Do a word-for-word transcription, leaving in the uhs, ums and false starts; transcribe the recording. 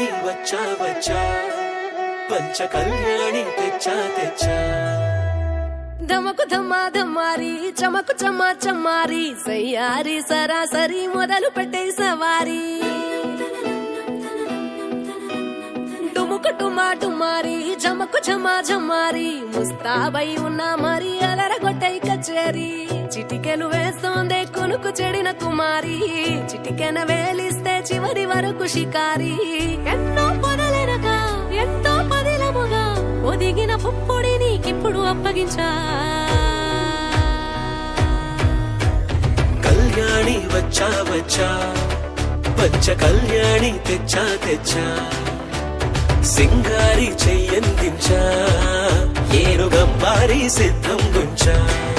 కళ్యాణి వచ్చా వచ్చా పంచ కళ్యాణి తెచ్చా తెచ్చా ధమకు ధమ్మా ధమ్మారి చమకు చమ్మా చమ్మారి సయ్యారి సరాసరి మొదలు పెట్టే సవారి డుముకు టుమా టుమారి జమకు ఝమా ఝమ్మారి ముస్తాబై ఉన్నా మరి అలరగొట్టై కచేరి చిటికెలు వేస్తోందే కొనుకు చెడిన కుమారి చిటికెన వేలిస్తే చివరి వరకు షికారి ఎన్నో పొదలెనక ఎంతో పదిలముగా ఒదిగిన పుప్పొడి నీకిప్పుడు అప్పగించా కళ్యాణి వచ్చా వచ్చా పంచ కళ్యాణి తెచ్చా తెచ్చా సింగారి చెయ్యందించా ఏనుగంబారి సిద్ధం గుంచా